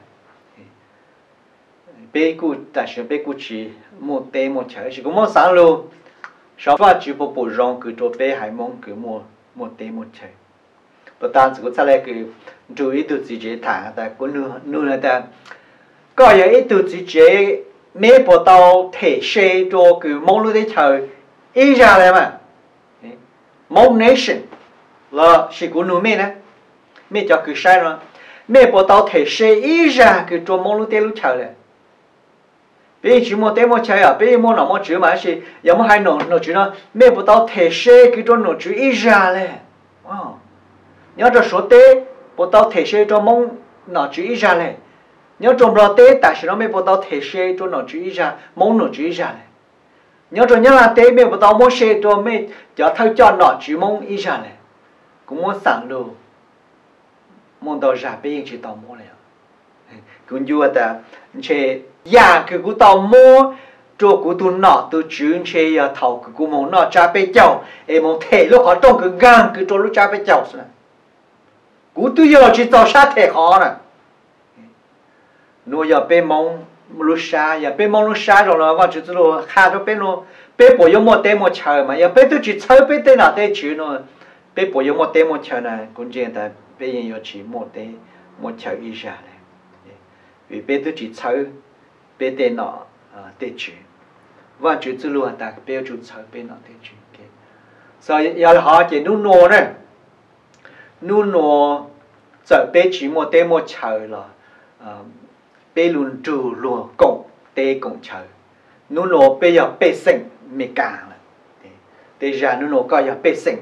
bé cứ tại sao bé cứ chỉ một tế một chờ, chỉ có một sáng luôn, sau đó chỉ bộ bộ rong cứ cho bé hải mong cứ một một tế một chờ, bất tan chỉ có sao lại cứ chú ý từ chỉ chế thả tại có nửa nửa là ta, có những ít từ chỉ chế mấy bộ tàu thể xe cho cứ mong lúc đấy chờ ý ra này mà mong nation là sự của nước mình nè mấy cho cứ sai rồi mấy bộ tàu thể xe ý ra cứ cho mong lúc đấy lúc chờ này bây giờ chỉ một té một chờ à bây giờ một nào một chữ mà是有冇还弄弄chữ nó mấy bộ tàu thể xe cứ cho弄chữ ý ra này nhớ cho số té bộ tàu thể xe cho mong nó chữ ý ra này nhớ trong đó tế tại sao nó mới bắt đầu thể xe cho nó chú ý ra mong nó chú ý ra này nhớ trong nhớ là tế mới bắt đầu mua xe cho mới cho thay cho nó chú mong ý ra này cũng muốn sẵn luôn mong đầu ra bây giờ chỉ tao mua này cũng như là chế nhà cái của tao mua cho của tôi nọ tôi chuyển chế ya thầu cái của mong nọ cha bây giờ em mong thể lúc họ trong cái gan cái cho lúc cha bây giờ này của tôi giờ chỉ tao sát thể khó này nuôi giờ bé mong lúc xa giờ bé mong lúc xa rồi là vào chỗ đó khai cho bé nó bé bỏ vô một té một chờ mà giờ bé tôi chỉ chờ bé té nào té chữ nó bé bỏ vô một té một chờ này cũng chỉ là bé hiện giờ chỉ một té một chờ ý ra này vì bé tôi chỉ chờ bé té nào té chữ vào chỗ đó là ta bé chú chờ bé nào té chữ sau giờ họ chỉ nuôi nuôi này nuôi nuôi giờ bé chỉ một té một chờ là bé luôn trừ luôn cộng tê cộng chờ nó nó bé giờ bé sinh mẹ cả là tê ra nó nó coi giờ bé sinh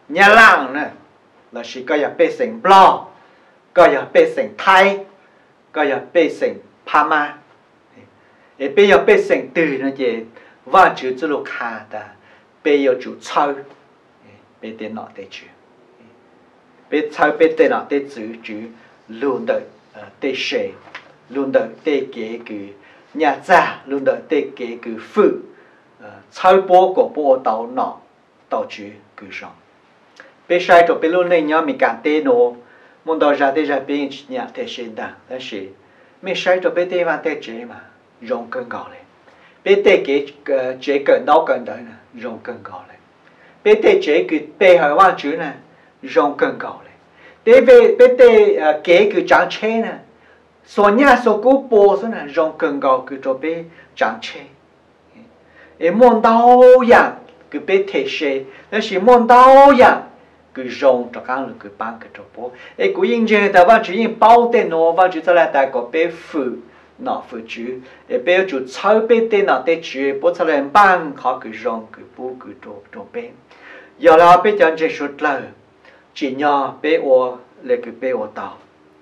nhà làng nè là chỉ có nhà bê sinh blo có nhà bê sinh Thái có nhà bê sinh Pama e bây giờ bê sinh từ nó gì và chữ chữ lục hà ta bây giờ chữ châu bê tên nọ tên chữ bê châu bê tên nọ tên chữ chữ luôn đợi tên sề luôn đợi tên kế cứ nhà già luôn đợi tên kế cứ phụ châu bố của bố tàu nọ tàu chữ cứ rong bây sai cho bây luôn này nhá mình càng tên nó muốn đào ra tên ra bên nhà thế sinh đảng đó là mình sai cho bây tên vào tên chế mà rong cơn gạo này bây tên cái chế cơn đau cơn đấy nè rong cơn gạo này bây tên chế cái bây hỏi quan chữ nè rong cơn gạo này bây về bây tên cái cái trắng chế nè số nhà số cũ bố số nè rong cơn gạo cái cho bây trắng chế em muốn đau dạng cái bây thế sinh đó là muốn đau dạng cứ rong cho các người cứ bán cái chỗ bố, ấy cứ yên chơi ta vẫn chỉ yên bao tiền nó vẫn chỉ cho lại đại có bé phụ nọ phụ chữ, ấy bé chủ sáu bé tiền nọ để chữ bố cho lại bán họ cứ rong cứ bố cứ chỗ chỗ bé, giờ là bé chẳng chơi suốt lời, chỉ nhỏ bé ô lại cứ bé ô tàu,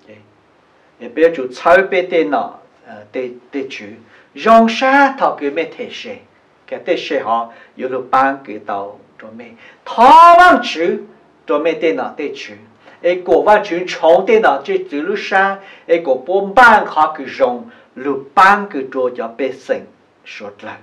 ấy bé chủ sáu bé tiền nọ để để chữ rong xa thọ cứ mấy thế sẽ, cái thế sẽ họ yêu lúc bán cái tàu chỗ mấy, thọ bằng chữ cho mấy tên nào tên chữ, ấy cổ văn chữ chống tên nào chỉ từ lúc sáng, ấy cổ bốn ban họ cứ dùng lúc ban cứ cho cho bé sinh suốt lại,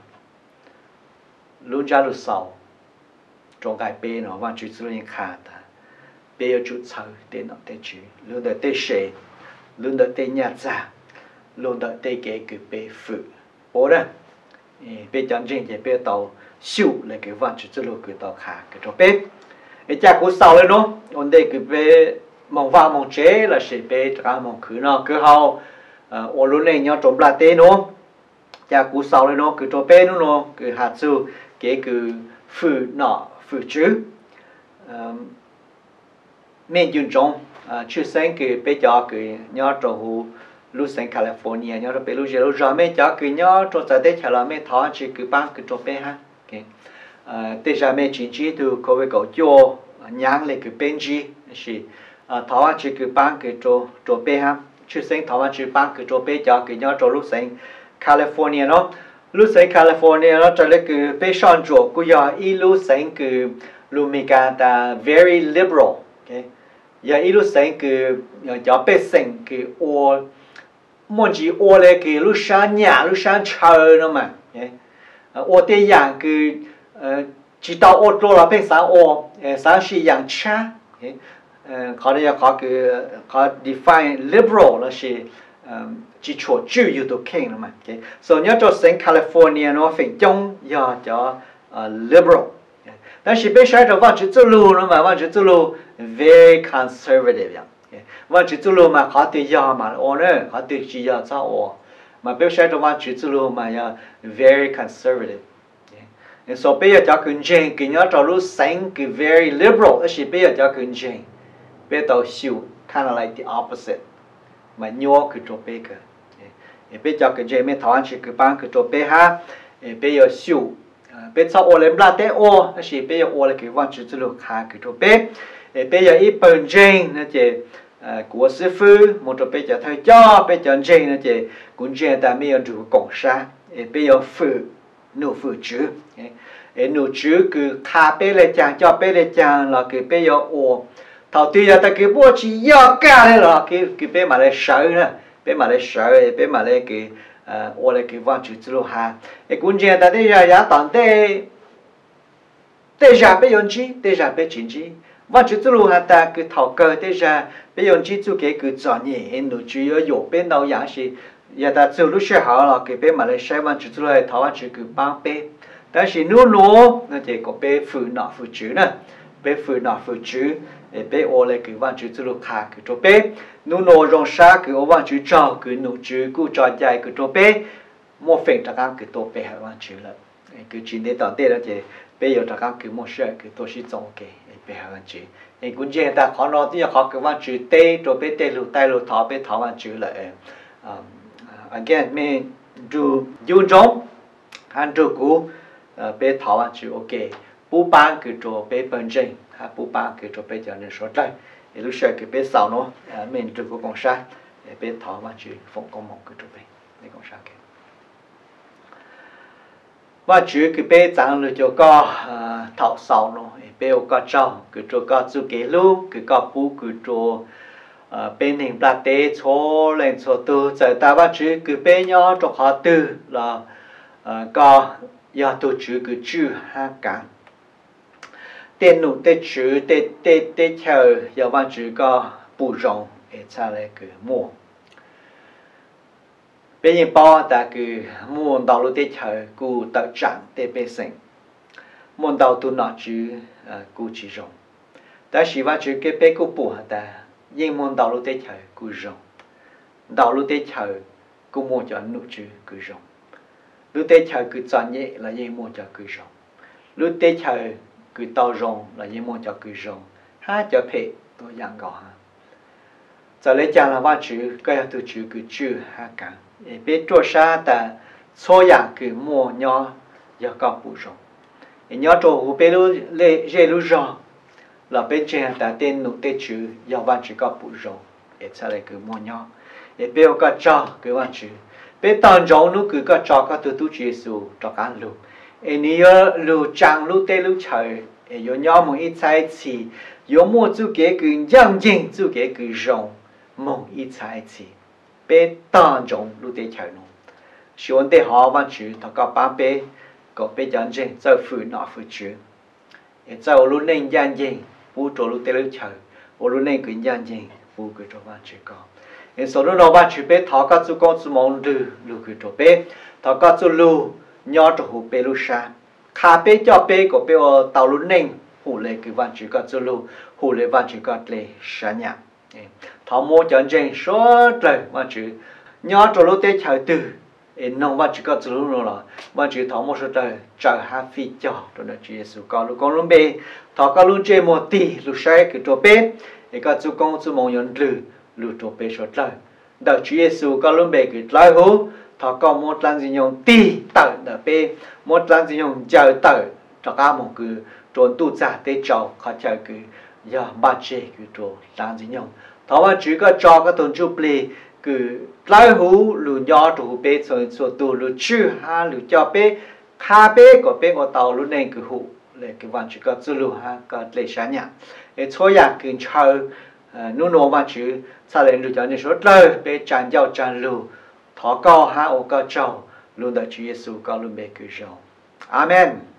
lúc ra lúc sau, trong cái bé nó văn chữ từ những khác ta, bé ở chút sau tên nào tên chữ, lúc đó tên sẽ, lúc đó tên nhà già, lúc đó tên cái cứ bé phụ, bố đó, bé chẳng riêng cái bé tàu siêu là cái văn chữ từ lúc cái tàu khác cái cho bé cái cha cũ sau lên nó, ổn định cái về mong vào mong chế là sẽ về cả mong khứ nó cứ hao, ở lúc này nhau trộm là tên nó, cha cũ sau lên nó cứ trộm bên nó nó cứ hạt su cái cứ phụ nọ phụ chữ, mình dùng trong chữ sinh cứ bây giờ cứ nhau trộm hú lúc sinh California nhau trộm bây lúc giờ lúc giờ mình cho cứ nhau trộm tại đây chả là mình tháo chỉ cứ bán cứ trộm bên ha, thế ra mình chính trị từ có về cầu cho nhang lên cái bên gì thì thảo ăn chỉ cái bán cái chỗ chỗ bên ha chứ sinh thảo ăn chỉ bán cái chỗ bên cho cái nhau chỗ lúc sinh California nó lúc sinh California nó trở lại cái bên sang chỗ cũng giờ ít lúc sinh cái lúc mình cả ta very liberal, okay, giờ ít lúc sinh cái giờ bên sinh cái ô muốn gì ô lên cái lúc sáng nhà lúc sáng chơi nó mà, ô tiền yang cái chỉ tao ô tô là bên sáng ô sáng是养车，เขาเนี่ยเขาคือเขา define liberal là是chỉ chỗ自由都可以了嘛，所以要做成 California 呢，非常要叫 liberal， 但是被晒着往去走路了嘛，往去走路 very conservative 呀，往去走路嘛，เขา对要嘛，我呢，เขา对只要找我，嘛被晒着往去走路嘛要 very conservative。so bây giờ cho kinh doanh cái nhớ cho lúc sáng cái very liberal, ấy bây giờ cho kinh doanh, bây giờ siêu kind of like the opposite, mà nhau cái chỗ bây giờ, bây giờ kinh doanh mình thảo ăn chỉ cái bán cái chỗ bây ha, bây giờ siêu, bây giờ ô lên là thế ô, ấy bây giờ ô là cái văn chữ từ lúc khác cái chỗ bây, bây giờ ít kinh doanh nó chỉ của sư phụ, một chỗ bây giờ thay cho bây giờ kinh doanh nó chỉ kinh doanh ta mới đủ công sản, bây giờ phụ nụ phụ chữ, nụ chữ cứ khá bé lên chàng cho bé lên chàng là cái bé yo ô, thầu tuy là ta cái bố chỉ yo cả đấy là cái cái bé mà lại sợ nữa, bé mà lại sợ, bé mà lại cái ô lại cái văn chữ từ lúc ha, cái cuốn chuyện ta đây là giá tận đây, đây là bé yon chi, đây là bé chính chi, văn chữ từ lúc ha ta cái thầu cơ đây là bé yon chi chú cái cứ chọn nhẹ, nụ chữ yo yo bên đâu dạng gì giờ ta từ lúc sẽ học là cái bé mà lại sai văn chữ từ lúc thảo văn chữ cứ bằng bé,但是努努那这个bé phụ nọ phụ chữ nè, bé phụ nọ phụ chữ, bé ô lại cứ văn chữ từ lúc khác cứ cho bé,努努rong sa cứ ô văn chữ trâu cứ nụ chữ cứ trò dài cứ cho bé, mua phèn ta càng cứ tô bé văn chữ là, cứ chỉ để tận đây là ce bé giờ ta càng cứ mua sữa cứ tô sĩ trồng cái bé văn chữ, cái cuốn chuyện ta khó nói thì khó cứ văn chữ tê cho bé tê lục tay lục thọ bé thọ văn chữ là again mình du du trong han du cũ bé thọ văn chữ ok bố ban cứ cho bé bận rộn ha bố ba cái cho bé cho nên số đây lúc sau cái bé sau nó mình được của con sa bé thọ mà chữ phong công một cái cho bé để con sa cái và chữ cái bé chẳng được cho có thọ sau nó bé có trâu cái cho có chú cái lu cái có bố cái cho bên hình bát tế cho lên cho từ giờ ta bắt chữ cái bé nhỏ cho họ từ là có giờ tôi chữ cái chữ ha cả tên nụ tên chữ tên tên tên theo giờ văn chữ có bù rong để trả lại cái mua bây giờ bao ta cái mua đầu lúc tên theo cụ tự trạng tên bê sinh mua đầu tu nọ chữ cụ chỉ rong ta chỉ văn chữ cái bé cụ bù hả ta nhưng mua đầu lúc tên theo cụ rong đầu lúc tên theo cụ mua cho nụ chữ cụ rong lúc tên theo cụ chọn nhẹ là nhưng mua cho cụ rong lúc tên theo cứ tao rong là những món cho cứ rong ha cho phê tôi dạng gõ ha giờ lấy chàng là ba chữ cái từ chữ cứ chữ ha cả biết cho sa ta số dạng cứ mua nhỏ giờ có bù rong nhỏ cho hồ bê lu lê dê lu rong là bên trên ta tên nụ tên chữ giờ ba chữ có bù rong để sau này cứ mua nhỏ để biết có cho cứ ba chữ biết tao rong nó cứ có cho có từ tu Giêsu cho cả luôn em nhớ lu trang lu tê lu trời em nhớ nhau một ít sai chỉ nhớ mua chú kế cứ giang dinh chú kế cứ rong một ít sai chỉ bé tàn rong lu tê trời nó xin để họ văn chữ thằng các bạn bé có bé giang dinh cho phụ nọ phụ chữ em cho lu nên giang dinh phụ cho lu tê lu trời lu nên cứ giang dinh phụ cứ cho văn chữ có em sau đó nó văn chữ bé thằng các chú con chú mong lu lu cứ cho bé thằng các chú lu nhỏ cho hồ bê lu sa, khá bê cho bê của bê ở tàu lu neng hồ lệ cái văn chữ có cho lu hồ lệ văn chữ có lệ sa nhạc, thọ mua chọn trên số trời văn chữ nhỏ cho lu tê chào từ, nông văn chữ có cho lu rồi là văn chữ thọ mua số trời trời ha phi cho rồi đó chữ Giêsu có lu con lu bê thọ có lu trên một tỷ lu sai cái cho bê, cái có chú con chú mong nhận lử lu cho bê số trời, đó chữ Giêsu có lu bê cái lại hú thọ có một lần gì nhung ti tờ đờ bê một lần gì nhung chờ tờ cho cả một cái trốn tu giả để cho họ chờ cái giờ ba chế cái trốn lần gì nhung thọ mà chỉ có cho cái tuần chụp lì cái lái hú lù nhỏ trụ bê rồi rồi tu lù chữ ha lù cho bê kha bê có bê có tàu lù nên cái hú là cái văn chỉ có chữ lù ha có lệ sáng nhạc để cho nhà cái chờ nô nô mà chữ sau này lù cho nên số lời bê tràn giao tràn lù thọ cao ha ô cao trâu luôn đợi Chúa Giêsu cao luôn bề cử rộng. Amen.